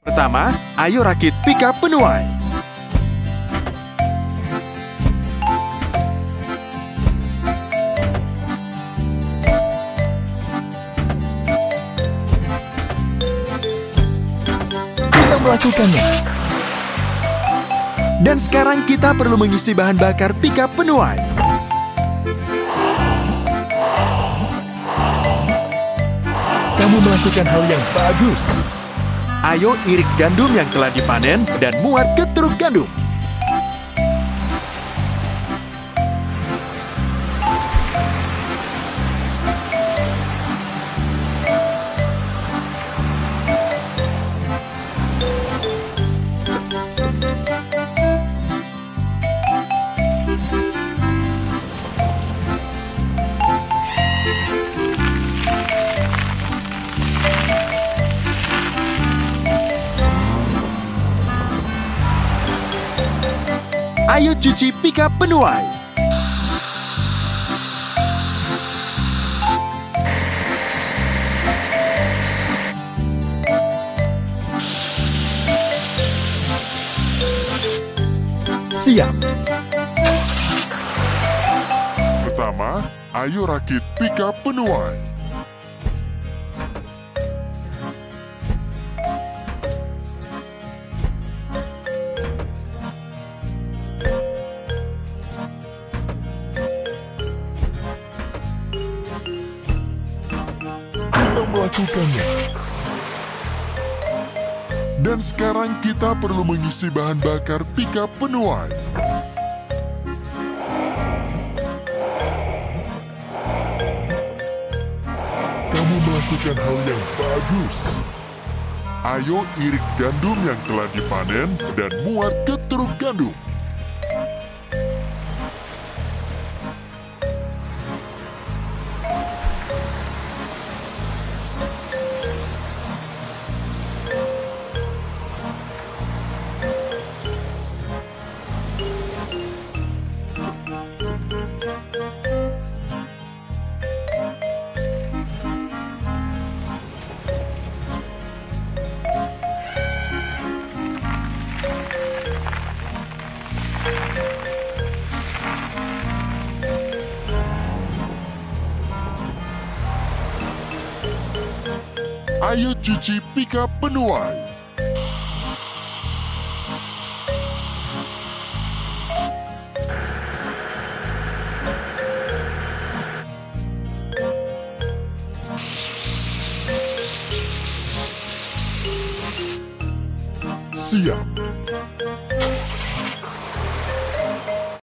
Pertama, ayo rakit pickup penuai. Kita melakukannya. Dan sekarang kita perlu mengisi bahan bakar pickup penuai. Kamu melakukan hal yang bagus. Ayo irik gandum yang telah dipanen dan muat ke truk gandum. Ayo cuci pickup penuai. Siap. Pertama, ayo rakit pickup penuai. Kita melakukannya. Dan sekarang kita perlu mengisi bahan bakar pickup penuai. Kamu melakukan hal yang bagus. Ayo irik gandum yang telah dipanen dan muat ke truk gandum. Ayo cuci pickup penuai. Siap.